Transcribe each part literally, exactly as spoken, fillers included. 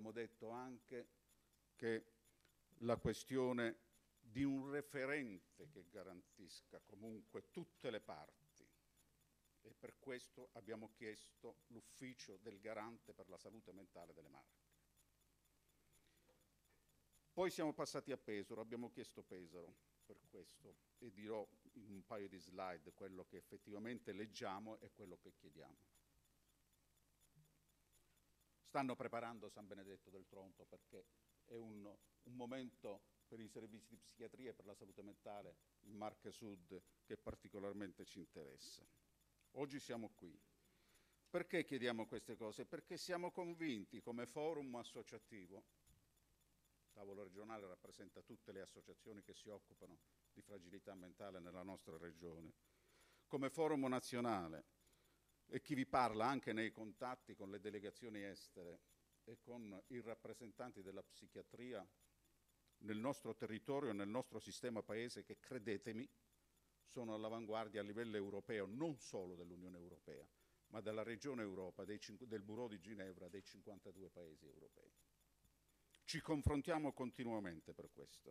abbiamo detto anche che la questione di un referente che garantisca comunque tutte le parti, e per questo abbiamo chiesto l'ufficio del garante per la salute mentale delle Marche. Poi siamo passati a Pesaro, abbiamo chiesto Pesaro per questo, e dirò in un paio di slide quello che effettivamente leggiamo e quello che chiediamo. Stanno preparando San Benedetto del Tronto perché è un, un momento per i servizi di psichiatria e per la salute mentale in Marche Sud che particolarmente ci interessa. Oggi siamo qui. Perché chiediamo queste cose? Perché siamo convinti come forum associativo, il tavolo regionale rappresenta tutte le associazioni che si occupano di fragilità mentale nella nostra regione, come forum nazionale, e chi vi parla anche nei contatti con le delegazioni estere e con i rappresentanti della psichiatria nel nostro territorio e nel nostro sistema paese, che credetemi sono all'avanguardia a livello europeo, non solo dell'Unione Europea, ma della regione Europa, dei, del Bureau di Ginevra, dei cinquantadue paesi europei. Ci confrontiamo continuamente per questo.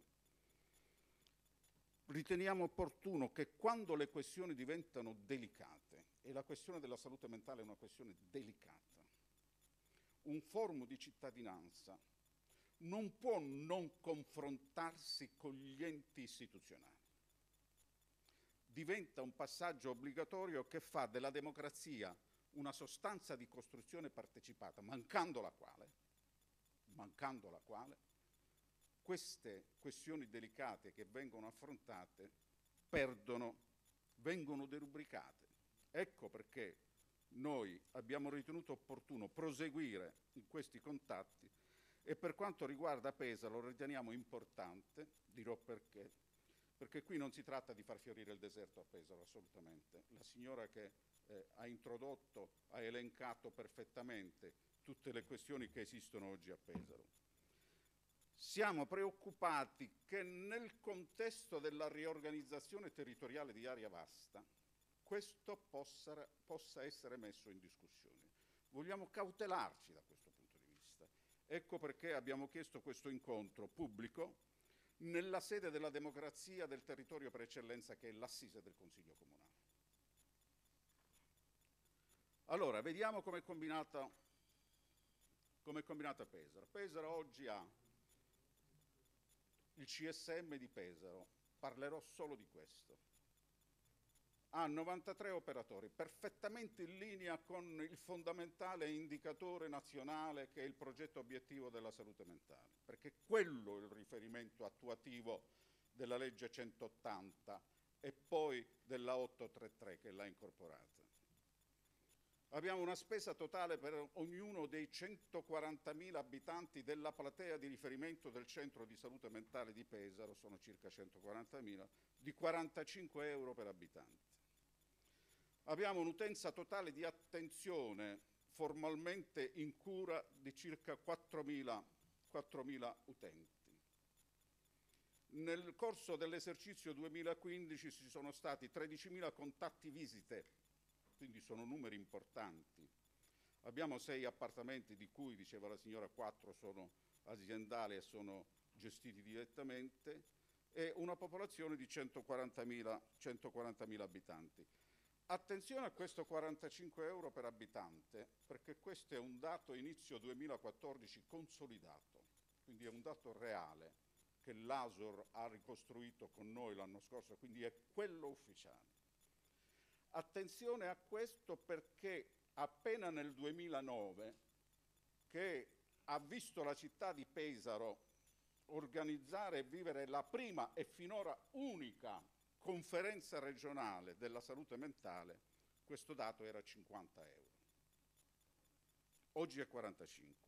Riteniamo opportuno che quando le questioni diventano delicate, e la questione della salute mentale è una questione delicata, un forum di cittadinanza non può non confrontarsi con gli enti istituzionali. Diventa un passaggio obbligatorio che fa della democrazia una sostanza di costruzione partecipata, mancando la quale, mancando la quale queste questioni delicate che vengono affrontate perdono, vengono derubricate. Ecco perché noi abbiamo ritenuto opportuno proseguire in questi contatti, e per quanto riguarda Pesaro lo riteniamo importante, dirò perché, perché qui non si tratta di far fiorire il deserto a Pesaro, assolutamente. La signora che eh, ha introdotto ha elencato perfettamente tutte le questioni che esistono oggi a Pesaro. Siamo preoccupati che nel contesto della riorganizzazione territoriale di Area Vasta questo possa, possa essere messo in discussione. Vogliamo cautelarci da questo punto di vista. Ecco perché abbiamo chiesto questo incontro pubblico nella sede della democrazia del territorio per eccellenza, che è l'assise del Consiglio Comunale. Allora, vediamo come è combinata, come è combinata Pesaro. Pesaro oggi ha il C S M di Pesaro, parlerò solo di questo. Ha novantatré operatori, perfettamente in linea con il fondamentale indicatore nazionale che è il progetto obiettivo della salute mentale, perché quello è il riferimento attuativo della legge centottanta e poi della ottocentotrentatré che l'ha incorporata. Abbiamo una spesa totale per ognuno dei centoquarantamila abitanti della platea di riferimento del centro di salute mentale di Pesaro, sono circa centoquarantamila, di quarantacinque euro per abitante. Abbiamo un'utenza totale di attenzione formalmente in cura di circa quattromila utenti. Nel corso dell'esercizio duemilaquindici ci sono stati tredicimila contatti visite, quindi sono numeri importanti. Abbiamo sei appartamenti, di cui, diceva la signora, quattro sono aziendali e sono gestiti direttamente, e una popolazione di centoquarantamila abitanti. Attenzione a questo quarantacinque euro per abitante, perché questo è un dato inizio duemilaquattordici consolidato, quindi è un dato reale che l'A S O R ha ricostruito con noi l'anno scorso, quindi è quello ufficiale. Attenzione a questo perché appena nel duemilanove, che ha visto la città di Pesaro organizzare e vivere la prima e finora unica conferenza regionale della salute mentale, questo dato era cinquanta euro. Oggi è quarantacinque.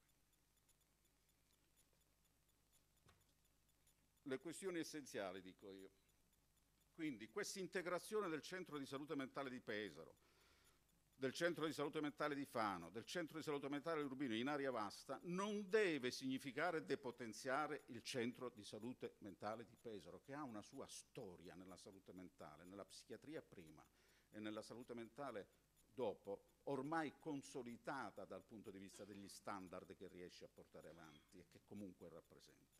Le questioni essenziali, dico io. Quindi questa integrazione del centro di salute mentale di Pesaro, del centro di salute mentale di Fano, del centro di salute mentale di Urbino in Area Vasta non deve significare depotenziare il centro di salute mentale di Pesaro, che ha una sua storia nella salute mentale, nella psichiatria prima e nella salute mentale dopo, ormai consolidata dal punto di vista degli standard che riesce a portare avanti e che comunque rappresenta.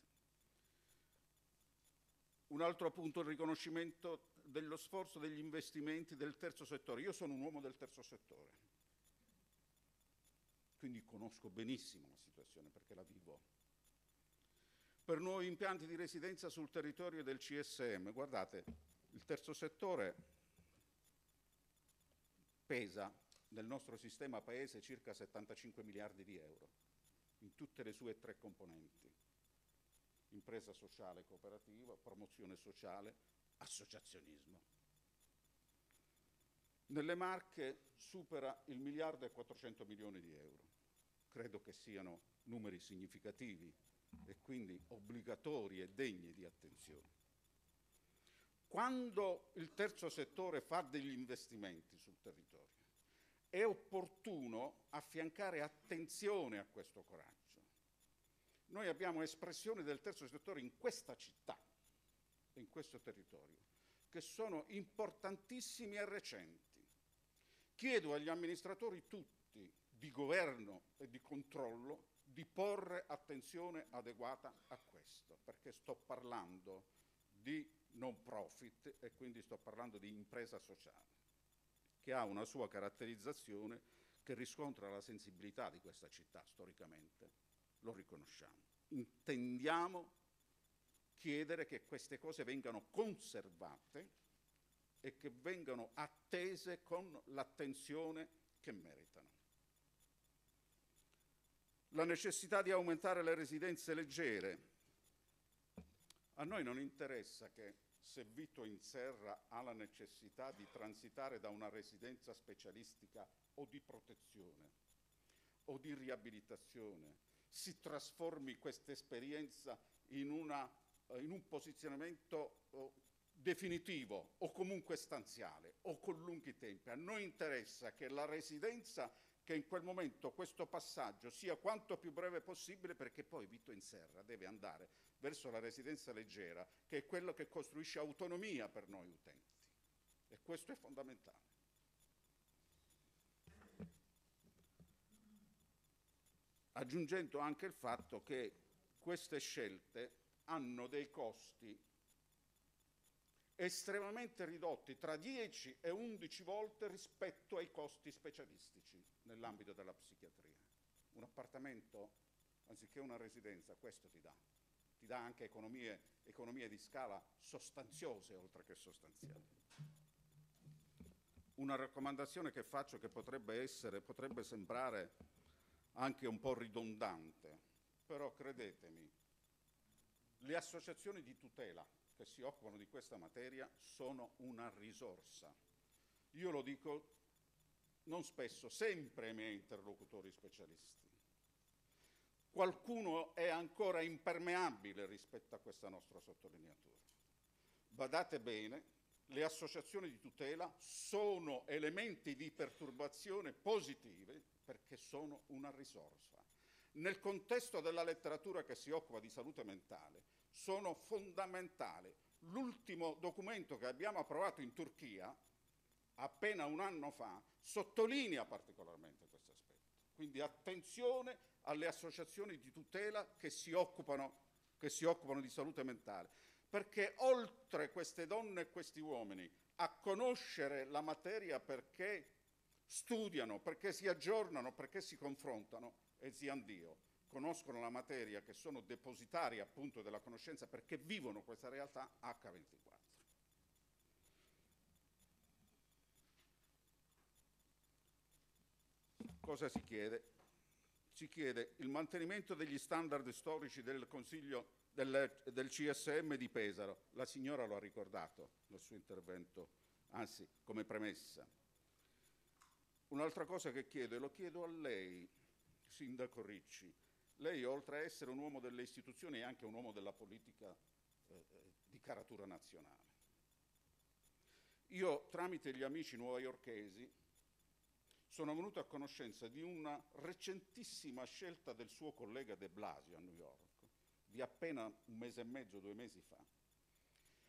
Un altro punto, il riconoscimento dello sforzo degli investimenti del terzo settore. Io sono un uomo del terzo settore, quindi conosco benissimo la situazione perché la vivo. Per nuovi impianti di residenza sul territorio del C S M, guardate, il terzo settore pesa nel nostro sistema paese circa settantacinque miliardi di euro, in tutte le sue tre componenti: impresa sociale cooperativa, promozione sociale, associazionismo. Nelle Marche supera il miliardo e quattrocento milioni di euro. Credo che siano numeri significativi e quindi obbligatori e degni di attenzione. Quando il terzo settore fa degli investimenti sul territorio, è opportuno affiancare attenzione a questo coraggio. Noi abbiamo espressioni del terzo settore in questa città, in questo territorio, che sono importantissimi e recenti. Chiedo agli amministratori tutti, di governo e di controllo, di porre attenzione adeguata a questo, perché sto parlando di non profit e quindi sto parlando di impresa sociale, che ha una sua caratterizzazione che riscontra la sensibilità di questa città storicamente, lo riconosciamo. Intendiamo chiedere che queste cose vengano conservate e che vengano attese con l'attenzione che meritano. La necessità di aumentare le residenze leggere. A noi non interessa che se Vito in Serra ha la necessità di transitare da una residenza specialistica o di protezione o di riabilitazione, si trasformi questa esperienza in, una, in un posizionamento oh, definitivo o comunque stanziale o con lunghi tempi. A noi interessa che la residenza, che in quel momento questo passaggio sia quanto più breve possibile, perché poi Vito in Serra deve andare verso la residenza leggera, che è quello che costruisce autonomia per noi utenti. E questo è fondamentale. Aggiungendo anche il fatto che queste scelte hanno dei costi estremamente ridotti, tra dieci e undici volte rispetto ai costi specialistici nell'ambito della psichiatria. Un appartamento, anziché una residenza, questo ti dà. Ti dà anche economie, economie di scala sostanziose, oltre che sostanziali. Una raccomandazione che faccio, che potrebbe essere, potrebbe sembrare anche un po' ridondante, però credetemi, le associazioni di tutela che si occupano di questa materia sono una risorsa. Io lo dico non spesso, sempre ai miei interlocutori specialisti. Qualcuno è ancora impermeabile rispetto a questa nostra sottolineatura. Badate bene, le associazioni di tutela sono elementi di perturbazione positive perché sono una risorsa. Nel contesto della letteratura che si occupa di salute mentale sono fondamentali. L'ultimo documento che abbiamo approvato in Turchia, appena un anno fa, sottolinea particolarmente questo aspetto. Quindi attenzione alle associazioni di tutela che si occupano, che si occupano di salute mentale, perché oltre queste donne e questi uomini a conoscere la materia perché studiano, perché si aggiornano, perché si confrontano, e zian Dio, conoscono la materia, che sono depositari appunto della conoscenza perché vivono questa realtà acca ventiquattro. Cosa si chiede? Si chiede il mantenimento degli standard storici del Consiglio del, del C S M di Pesaro. La signora lo ha ricordato nel suo intervento, anzi come premessa. Un'altra cosa che chiedo, e lo chiedo a lei, Sindaco Ricci, lei oltre a essere un uomo delle istituzioni è anche un uomo della politica eh, di caratura nazionale. Io tramite gli amici newyorkesi sono venuto a conoscenza di una recentissima scelta del suo collega De Blasio a New York, di appena un mese e mezzo, due mesi fa,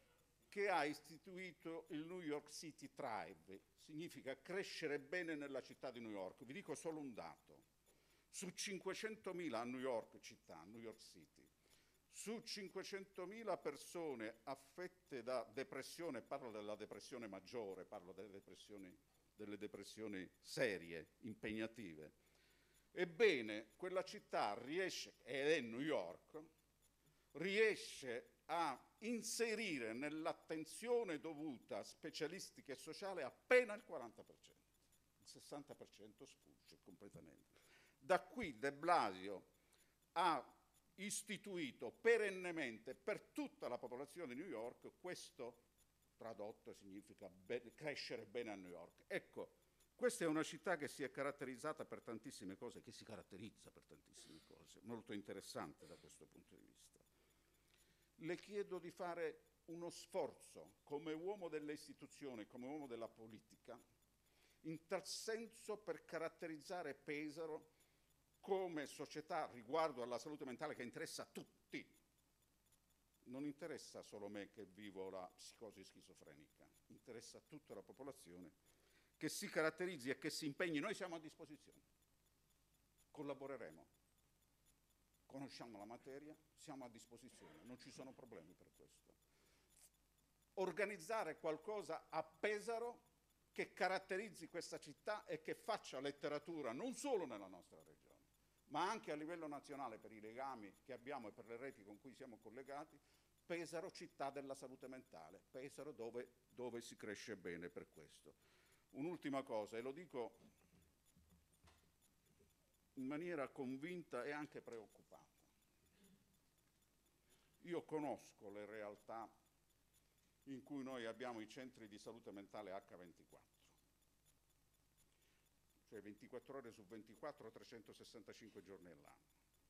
che ha istituito il New York City Tribe, significa crescere bene nella città di New York. Vi dico solo un dato: su cinquecentomila a New York città, New York City, su cinquecentomila persone affette da depressione, parlo della depressione maggiore, parlo delle depressioni, delle depressioni serie, impegnative, ebbene quella città riesce, ed è New York, riesce a inserire nell'attenzione dovuta specialistica e sociale appena il quaranta per cento, il sessanta per cento sfugge completamente. Da qui De Blasio ha istituito perennemente per tutta la popolazione di New York questo, tradotto significa be- crescere bene a New York. Ecco, questa è una città che si è caratterizzata per tantissime cose, che si caratterizza per tantissime cose, molto interessante da questo punto di vista. Le chiedo di fare uno sforzo come uomo delle istituzioni, come uomo della politica, in tal senso per caratterizzare Pesaro come società riguardo alla salute mentale che interessa a tutti. Non interessa solo me che vivo la psicosi schizofrenica, interessa a tutta la popolazione che si caratterizzi e che si impegni. Noi siamo a disposizione, collaboreremo. Conosciamo la materia, siamo a disposizione, non ci sono problemi per questo. Organizzare qualcosa a Pesaro che caratterizzi questa città e che faccia letteratura non solo nella nostra regione, ma anche a livello nazionale per i legami che abbiamo e per le reti con cui siamo collegati. Pesaro, città della salute mentale, Pesaro dove, dove si cresce bene per questo. Un'ultima cosa, e lo dico in maniera convinta e anche preoccupata. Io conosco le realtà in cui noi abbiamo i centri di salute mentale acca ventiquattro, cioè ventiquattro ore su ventiquattro, trecentosessantacinque giorni all'anno.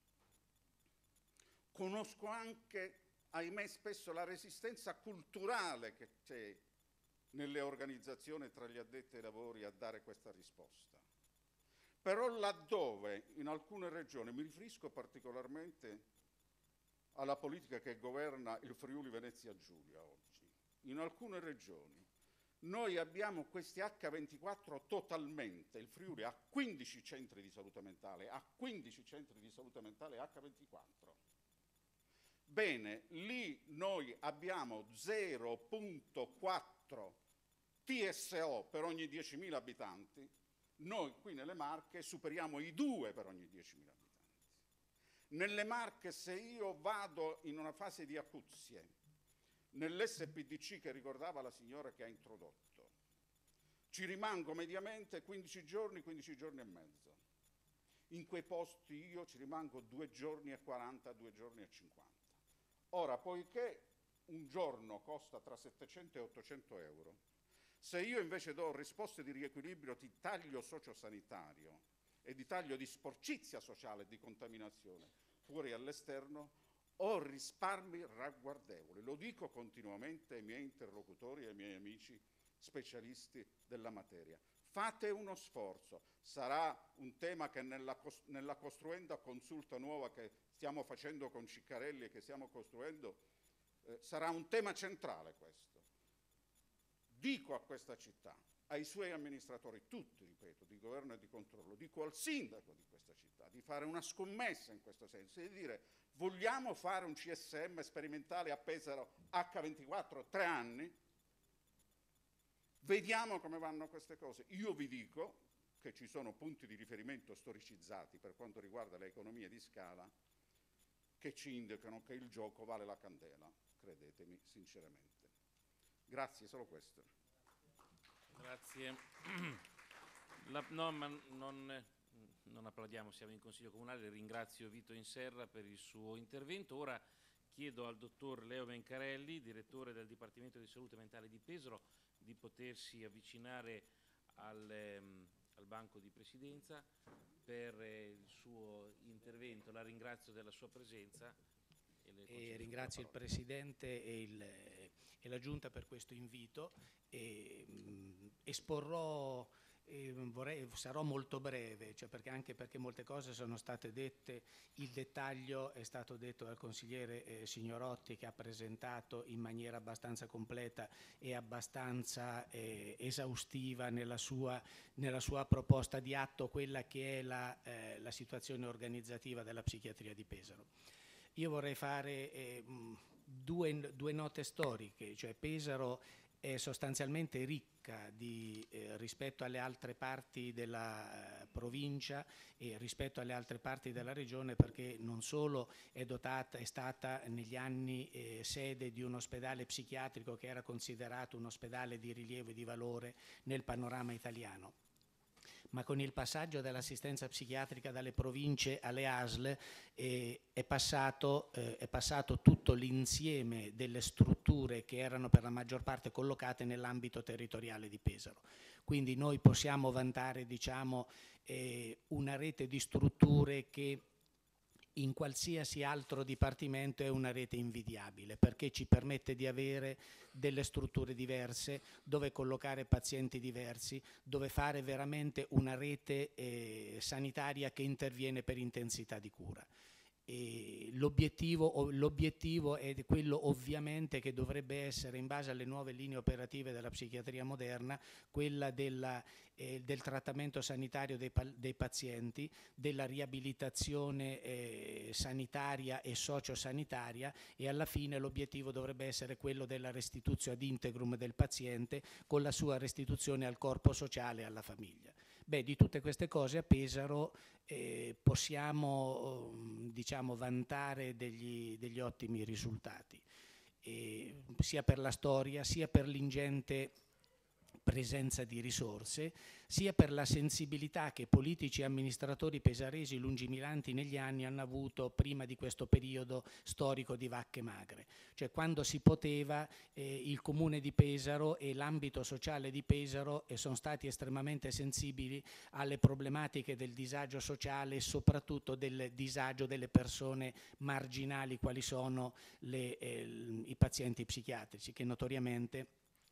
Conosco anche, ahimè, spesso la resistenza culturale che c'è nelle organizzazioni tra gli addetti ai lavori a dare questa risposta. Però laddove in alcune regioni, mi riferisco particolarmente alla politica che governa il Friuli Venezia Giulia oggi, in alcune regioni noi abbiamo questi acca ventiquattro totalmente, il Friuli ha quindici centri di salute mentale, ha quindici centri di salute mentale acca ventiquattro. Bene, lì noi abbiamo zero virgola quattro T S O per ogni diecimila abitanti. Noi qui nelle Marche superiamo i due per ogni diecimila abitanti. Nelle Marche, se io vado in una fase di acuzie, nell'esse pi di ci che ricordava la signora che ha introdotto, ci rimango mediamente quindici giorni, quindici giorni e mezzo. In quei posti io ci rimango due giorni e quaranta, due giorni e cinquanta. Ora, poiché un giorno costa tra settecento e ottocento euro, se io invece do risposte di riequilibrio di taglio sociosanitario e di taglio di sporcizia sociale e di contaminazione fuori all'esterno, ho risparmi ragguardevoli. Lo dico continuamente ai miei interlocutori e ai miei amici specialisti della materia. Fate uno sforzo. Sarà un tema che nella, nella costruenda consulta nuova che stiamo facendo con Ciccarelli e che stiamo costruendo, eh, sarà un tema centrale questo. Dico a questa città, ai suoi amministratori, tutti, ripeto, di governo e di controllo, dico al sindaco di questa città, di fare una scommessa in questo senso, di dire vogliamo fare un C S M sperimentale a Pesaro acca ventiquattro, tre anni, vediamo come vanno queste cose. Io vi dico che ci sono punti di riferimento storicizzati per quanto riguarda le economie di scala che ci indicano che il gioco vale la candela, credetemi sinceramente. Grazie, solo questo. Grazie. La, no, ma non, non applaudiamo, siamo in Consiglio Comunale. Ringrazio Vito Inserra per il suo intervento. Ora chiedo al dottor Leo Vencarelli, direttore del Dipartimento di Salute Mentale di Pesaro, di potersi avvicinare al, ehm, al banco di presidenza per eh, il suo intervento. La ringrazio della sua presenza. E ringrazio il Presidente e, il, e la Giunta per questo invito. E, mh, esporrò Eh, vorrei, sarò molto breve, cioè perché anche perché molte cose sono state dette, il dettaglio è stato detto dal consigliere eh, Signorotti, che ha presentato in maniera abbastanza completa e abbastanza eh, esaustiva nella sua, nella sua proposta di atto quella che è la, eh, la situazione organizzativa della psichiatria di Pesaro. Io vorrei fare eh, due, due note storiche, cioè Pesaro è sostanzialmente ricca di, eh, rispetto alle altre parti della eh, provincia e rispetto alle altre parti della regione, perché non solo è dotata, è stata negli anni eh, sede di un ospedale psichiatrico che era considerato un ospedale di rilievo e di valore nel panorama italiano, ma con il passaggio dell'assistenza psichiatrica dalle province alle A S L eh, è, passato, eh, è passato tutto l'insieme delle strutture che erano per la maggior parte collocate nell'ambito territoriale di Pesaro. Quindi noi possiamo vantare, diciamo, eh, una rete di strutture che in qualsiasi altro dipartimento è una rete invidiabile, perché ci permette di avere delle strutture diverse, dove collocare pazienti diversi, dove fare veramente una rete eh, sanitaria che interviene per intensità di cura. L'obiettivo, l'obiettivo è quello ovviamente che dovrebbe essere, in base alle nuove linee operative della psichiatria moderna, quella della, eh, del trattamento sanitario dei, dei pazienti, della riabilitazione eh, sanitaria e sociosanitaria, e alla fine l'obiettivo dovrebbe essere quello della restituzione ad integrum del paziente, con la sua restituzione al corpo sociale e alla famiglia. Beh, di tutte queste cose a Pesaro eh, possiamo diciamo vantare degli, degli ottimi risultati, eh, sia per la storia, sia per l'ingente presenza di risorse, sia per la sensibilità che politici e amministratori pesaresi lungimiranti negli anni hanno avuto prima di questo periodo storico di vacche magre. Cioè, quando si poteva, eh, il comune di Pesaro e l'ambito sociale di Pesaro eh, sono stati estremamente sensibili alle problematiche del disagio sociale e soprattutto del disagio delle persone marginali, quali sono le, eh, i pazienti psichiatrici, che notoriamente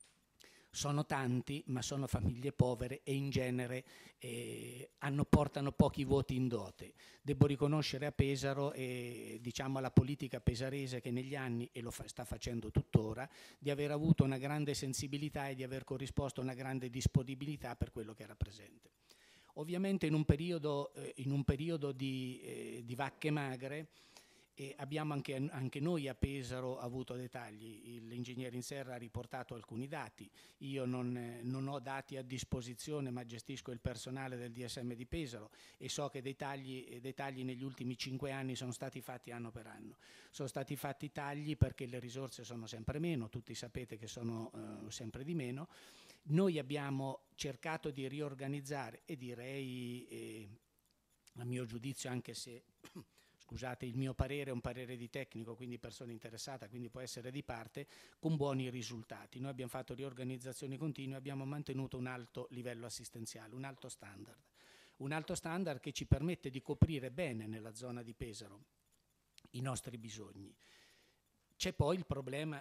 sono tanti, ma sono famiglie povere e in genere eh, hanno, portano pochi voti in dote. Devo riconoscere a Pesaro e diciamo alla politica pesarese, che negli anni, e lo fa, sta facendo tuttora, di aver avuto una grande sensibilità e di aver corrisposto a una grande disponibilità per quello che era presente. Ovviamente in un periodo, eh, in un periodo di, eh, di vacche magre, e abbiamo anche, anche noi a Pesaro avuto dei tagli. L'ingegnere Inserra ha riportato alcuni dati, io non, eh, non ho dati a disposizione, ma gestisco il personale del D S M di Pesaro e so che dei tagli, dei tagli negli ultimi cinque anni sono stati fatti anno per anno. Sono stati fatti tagli perché le risorse sono sempre meno, tutti sapete che sono eh, sempre di meno. Noi abbiamo cercato di riorganizzare e direi, eh, a mio giudizio, anche se scusate, il mio parere è un parere di tecnico, quindi persona interessata, quindi può essere di parte, con buoni risultati. Noi abbiamo fatto riorganizzazioni continue, abbiamo mantenuto un alto livello assistenziale, un alto standard. Un alto standard che ci permette di coprire bene nella zona di Pesaro i nostri bisogni. C'è poi il problema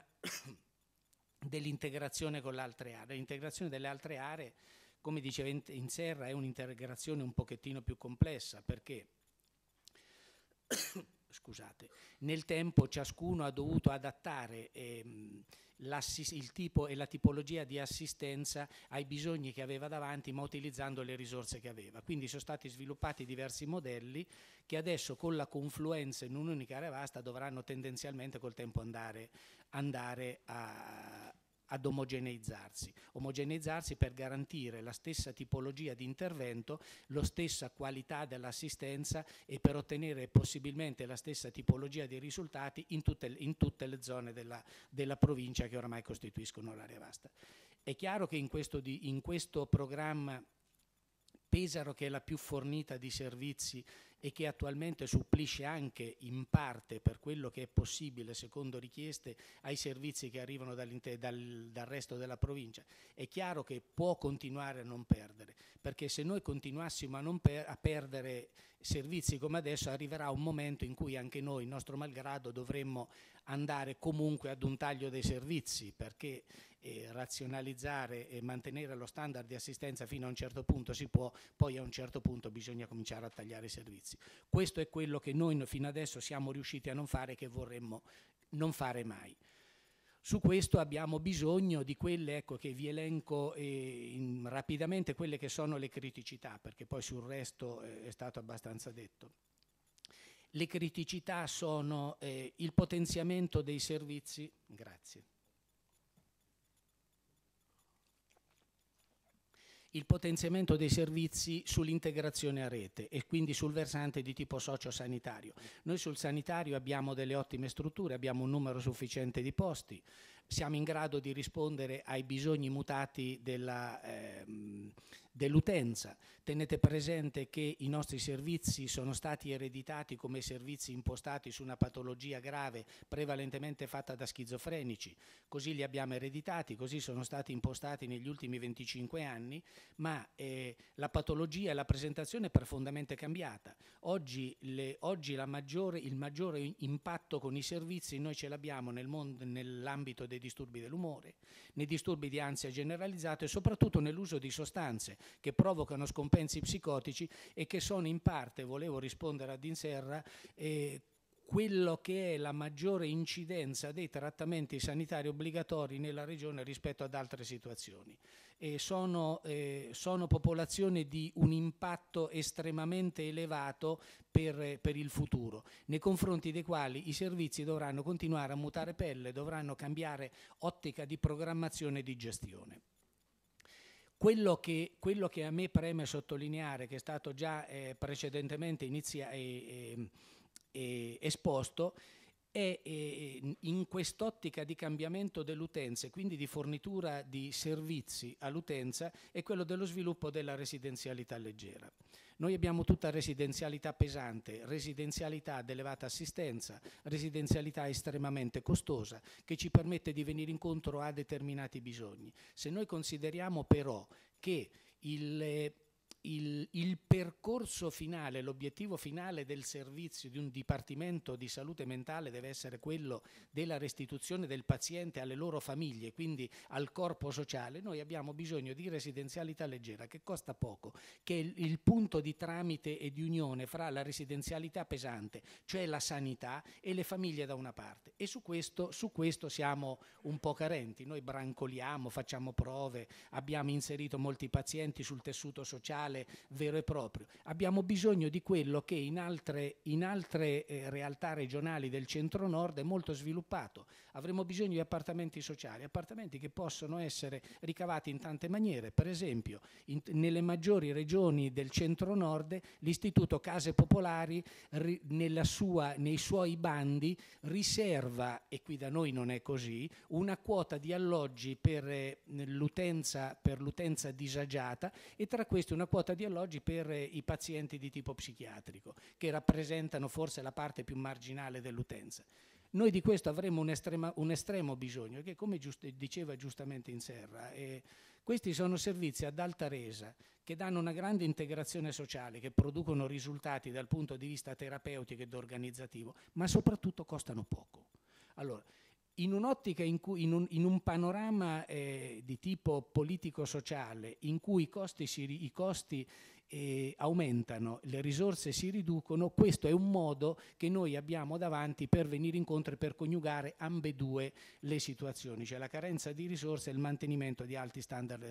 dell'integrazione con le altre aree. L'integrazione delle altre aree, come diceva Inserra, è un'integrazione un pochettino più complessa, perché scusate, nel tempo ciascuno ha dovuto adattare ehm, il tipo e la tipologia di assistenza ai bisogni che aveva davanti, ma utilizzando le risorse che aveva. Quindi sono stati sviluppati diversi modelli che adesso, con la confluenza in un'unica area vasta, dovranno tendenzialmente col tempo andare, andare a ad omogeneizzarsi, omogeneizzarsi per garantire la stessa tipologia di intervento, la stessa qualità dell'assistenza e per ottenere possibilmente la stessa tipologia di risultati in tutte, in tutte le zone della, della provincia che oramai costituiscono l'area vasta. È chiaro che in questo, di, in questo programma Pesaro, che è la più fornita di servizi e che attualmente supplisce anche in parte, per quello che è possibile secondo richieste, ai servizi che arrivano dal, dal resto della provincia, è chiaro che può continuare a non perdere, perché se noi continuassimo a, non per, a perdere servizi come adesso arriverà un momento in cui anche noi, nostro malgrado, dovremmo andare comunque ad un taglio dei servizi, perché eh, razionalizzare e mantenere lo standard di assistenza fino a un certo punto si può, poi a un certo punto bisogna cominciare a tagliare i servizi. Questo è quello che noi fino adesso siamo riusciti a non fare, che vorremmo non fare mai. Su questo abbiamo bisogno di quelle, ecco, che vi elenco eh, in, rapidamente, quelle che sono le criticità, perché poi sul resto eh, è stato abbastanza detto. Le criticità sono eh, il potenziamento dei servizi, grazie. Il potenziamento dei servizi sull'integrazione a rete e quindi sul versante di tipo sociosanitario. Noi sul sanitario abbiamo delle ottime strutture, abbiamo un numero sufficiente di posti, siamo in grado di rispondere ai bisogni mutati della, ehm, dell'utenza. Tenete presente che i nostri servizi sono stati ereditati come servizi impostati su una patologia grave prevalentemente fatta da schizofrenici, così li abbiamo ereditati, così sono stati impostati negli ultimi venticinque anni, ma eh, la patologia e la presentazione è profondamente cambiata. Oggi, le, oggi la maggiore, il maggiore impatto con i servizi noi ce l'abbiamo nel mondo, nell'ambito dei disturbi dell'umore, nei disturbi di ansia generalizzato e soprattutto nell'uso di sostanze che provocano scompensi psicotici e che sono in parte, volevo rispondere ad Inserra, eh, quello che è la maggiore incidenza dei trattamenti sanitari obbligatori nella regione rispetto ad altre situazioni. E sono, eh, sono popolazioni di un impatto estremamente elevato per, per il futuro, nei confronti dei quali i servizi dovranno continuare a mutare pelle, dovranno cambiare ottica di programmazione e di gestione. Quello che, quello che a me preme sottolineare, che è stato già eh, precedentemente inizia, eh, eh, eh, esposto, è eh, in quest'ottica di cambiamento dell'utenza e quindi di fornitura di servizi all'utenza, è quello dello sviluppo della residenzialità leggera. Noi abbiamo tutta residenzialità pesante, residenzialità ad elevata assistenza, residenzialità estremamente costosa, che ci permette di venire incontro a determinati bisogni. Se noi consideriamo però che il... Il, il percorso finale, l'obiettivo finale del servizio di un dipartimento di salute mentale deve essere quello della restituzione del paziente alle loro famiglie, quindi al corpo sociale, noi abbiamo bisogno di residenzialità leggera che costa poco, che è il, il punto di tramite e di unione fra la residenzialità pesante, cioè la sanità, e le famiglie da una parte. E su questo, su questo siamo un po' carenti. Noi brancoliamo, facciamo prove, abbiamo inserito molti pazienti sul tessuto sociale vero e proprio. Abbiamo bisogno di quello che in altre, in altre eh, realtà regionali del centro-nord è molto sviluppato. Avremo bisogno di appartamenti sociali, appartamenti che possono essere ricavati in tante maniere. Per esempio, in, nelle maggiori regioni del centro-nord, l'Istituto Case Popolari ri, nella sua, nei suoi bandi riserva, e qui da noi non è così, una quota di alloggi per eh, l'utenza, per l'utenza disagiata, e tra questi una quota di alloggi per eh, i pazienti di tipo psichiatrico, che rappresentano forse la parte più marginale dell'utenza. Noi di questo avremo un, estrema, un estremo bisogno, che come giust- diceva giustamente Inserra, eh, questi sono servizi ad alta resa, che danno una grande integrazione sociale, che producono risultati dal punto di vista terapeutico ed organizzativo, ma soprattutto costano poco. Allora, in un'ottica, in, cui, in, un, in un panorama eh, di tipo politico-sociale, in cui i costi, si, i costi eh, aumentano, le risorse si riducono, questo è un modo che noi abbiamo davanti per venire incontro e per coniugare ambedue le situazioni, cioè la carenza di risorse e il mantenimento di alti standard,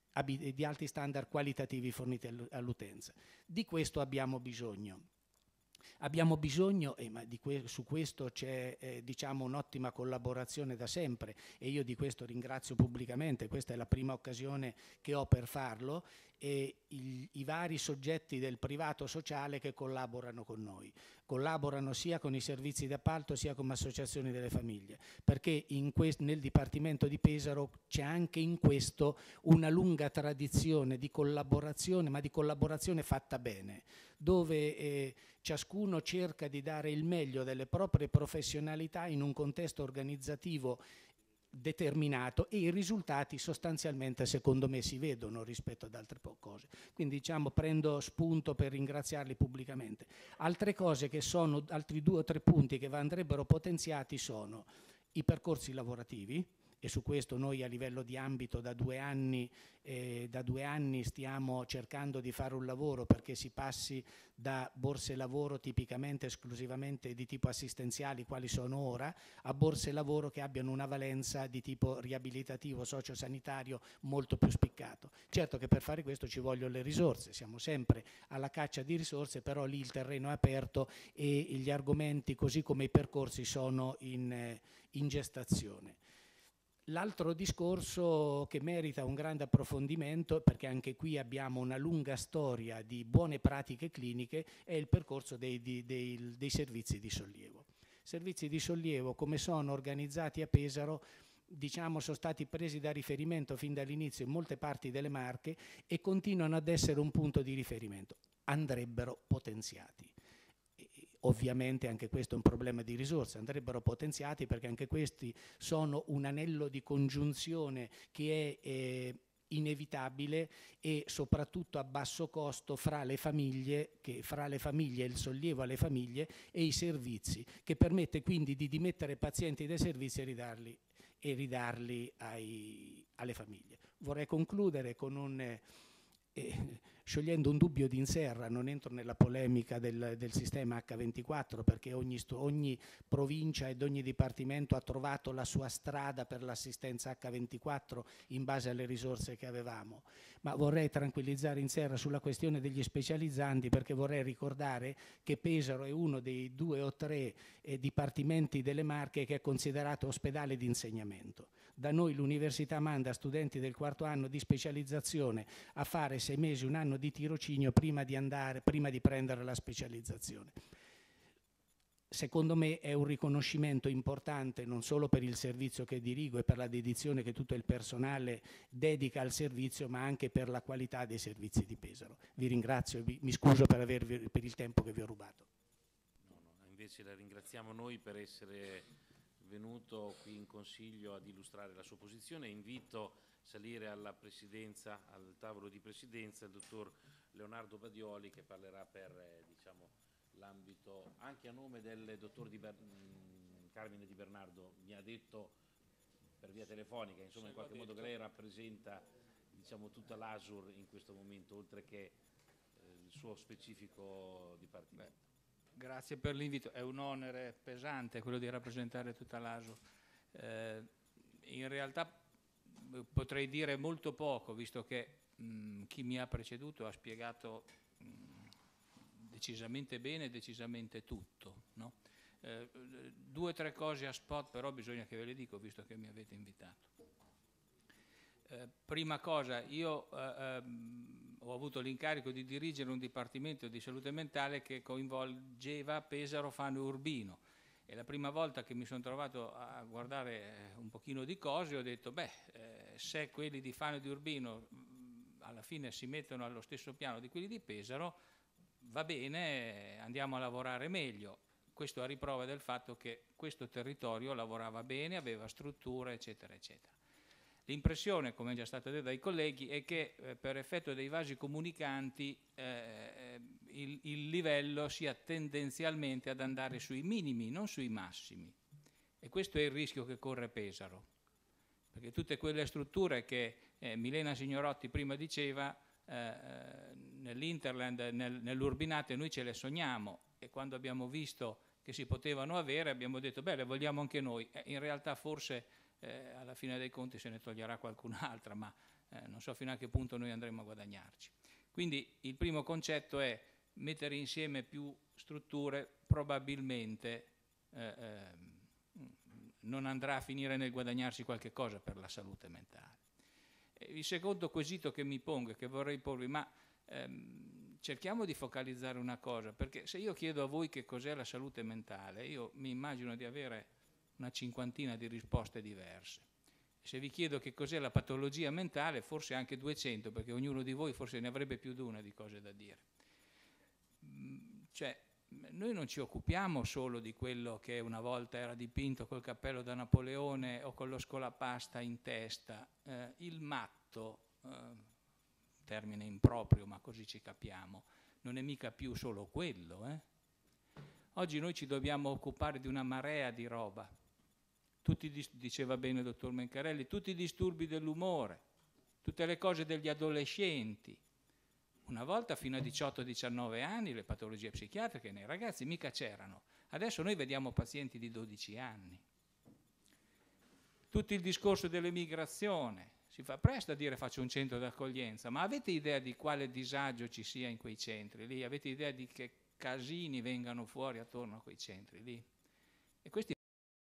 di alti standard qualitativi forniti all'utenza. Di questo abbiamo bisogno. Abbiamo bisogno, e ma di que- su questo c'è eh, diciamo un'ottima collaborazione da sempre, e io di questo ringrazio pubblicamente, questa è la prima occasione che ho per farlo, e il, i vari soggetti del privato sociale che collaborano con noi. Collaborano sia con i servizi d'appalto sia con associazioni delle famiglie, perché in quest- nel Dipartimento di Pesaro c'è anche in questo una lunga tradizione di collaborazione, ma di collaborazione fatta bene, dove eh, ciascuno cerca di dare il meglio delle proprie professionalità in un contesto organizzativo determinato, e i risultati sostanzialmente secondo me si vedono rispetto ad altre cose. Quindi diciamo prendo spunto per ringraziarli pubblicamente. Altre cose che sono, altri due o tre punti che andrebbero potenziati sono i percorsi lavorativi, e su questo noi a livello di ambito da due anni, eh, da due anni stiamo cercando di fare un lavoro perché si passi da borse lavoro tipicamente esclusivamente di tipo assistenziali, quali sono ora, a borse lavoro che abbiano una valenza di tipo riabilitativo, sociosanitario molto più spiccato. Certo che per fare questo ci vogliono le risorse, siamo sempre alla caccia di risorse, però lì il terreno è aperto e gli argomenti così come i percorsi sono in, eh, in gestazione. L'altro discorso che merita un grande approfondimento, perché anche qui abbiamo una lunga storia di buone pratiche cliniche, è il percorso dei, dei, dei, dei servizi di sollievo. Servizi di sollievo, come sono organizzati a Pesaro, diciamo sono stati presi da riferimento fin dall'inizio in molte parti delle Marche e continuano ad essere un punto di riferimento. Andrebbero potenziati. Ovviamente anche questo è un problema di risorse, andrebbero potenziati perché anche questi sono un anello di congiunzione che è eh, inevitabile e soprattutto a basso costo fra le famiglie, che, fra le famiglie, il sollievo alle famiglie e i servizi, che permette quindi di dimettere pazienti dai servizi e ridarli, e ridarli ai, alle famiglie. Vorrei concludere con un... Eh, eh, sciogliendo un dubbio di Inserra, non entro nella polemica del, del sistema acca ventiquattro perché ogni, ogni provincia ed ogni dipartimento ha trovato la sua strada per l'assistenza acca ventiquattro in base alle risorse che avevamo, ma vorrei tranquillizzare Inserra sulla questione degli specializzanti, perché vorrei ricordare che Pesaro è uno dei due o tre eh, dipartimenti delle Marche che è considerato ospedale di insegnamento. Da noi l'università manda studenti del quarto anno di specializzazione a fare sei mesi, un anno di tirocinio prima di andare, prima di prendere la specializzazione. Secondo me è un riconoscimento importante non solo per il servizio che dirigo e per la dedizione che tutto il personale dedica al servizio, ma anche per la qualità dei servizi di Pesaro. Vi ringrazio e mi scuso per, avervi, per il tempo che vi ho rubato. No, no, invece la ringraziamo noi per essere venuto qui in Consiglio ad illustrare la sua posizione. Invito a salire alla presidenza, al tavolo di presidenza, il dottor Leonardo Badioli, che parlerà per eh, diciamo, l'ambito, anche a nome del dottor di Ber- Carmine Di Bernardo, mi ha detto per via telefonica, insomma in qualche modo che lei rappresenta diciamo, tutta l'Asur in questo momento, oltre che eh, il suo specifico dipartimento. Beh. Grazie per l'invito, è un onere pesante quello di rappresentare tutta l'Asur. Eh, in realtà potrei dire molto poco, visto che mh, chi mi ha preceduto ha spiegato mh, decisamente bene e decisamente tutto. No? Eh, due o tre cose a spot, però bisogna che ve le dico, visto che mi avete invitato. Eh, prima cosa, io eh, ehm, ho avuto l'incarico di dirigere un dipartimento di salute mentale che coinvolgeva Pesaro, Fano e Urbino, e la prima volta che mi sono trovato a guardare un pochino di cose ho detto beh, eh, se quelli di Fano e di Urbino mh, alla fine si mettono allo stesso piano di quelli di Pesaro, va bene, andiamo a lavorare meglio. Questo a riprova del fatto che questo territorio lavorava bene, aveva strutture, eccetera, eccetera. L'impressione, come è già stato detto dai colleghi, è che eh, per effetto dei vasi comunicanti eh, il, il livello sia tendenzialmente ad andare sui minimi, non sui massimi. E questo è il rischio che corre Pesaro. Perché tutte quelle strutture che eh, Milena Signorotti prima diceva, eh, nell'Interland, nel, nell'Urbinate, noi ce le sogniamo, e quando abbiamo visto che si potevano avere abbiamo detto beh, le vogliamo anche noi. Eh, in realtà forse Eh, alla fine dei conti se ne toglierà qualcun'altra, ma eh, non so fino a che punto noi andremo a guadagnarci. Quindi il primo concetto è mettere insieme più strutture, probabilmente eh, eh, non andrà a finire nel guadagnarsi qualche cosa per la salute mentale. E il secondo quesito che mi pongo e che vorrei porvi, ma ehm, cerchiamo di focalizzare una cosa, perché se io chiedo a voi che cos'è la salute mentale, io mi immagino di avere una cinquantina di risposte diverse. Se vi chiedo che cos'è la patologia mentale, forse anche duecento, perché ognuno di voi forse ne avrebbe più di una di cose da dire. Cioè, noi non ci occupiamo solo di quello che una volta era dipinto col cappello da Napoleone o con lo scolapasta in testa. Eh, il matto, eh, termine improprio ma così ci capiamo, non è mica più solo quello. Eh? Oggi noi ci dobbiamo occupare di una marea di roba. Tutti, diceva bene il dottor Mencarelli, tutti i disturbi dell'umore, tutte le cose degli adolescenti. Una volta fino a diciotto diciannove anni le patologie psichiatriche nei ragazzi mica c'erano. Adesso noi vediamo pazienti di dodici anni. Tutto il discorso dell'emigrazione. Si fa presto a dire faccio un centro d'accoglienza, ma avete idea di quale disagio ci sia in quei centri lì? Avete idea di che casini vengano fuori attorno a quei centri lì? E questi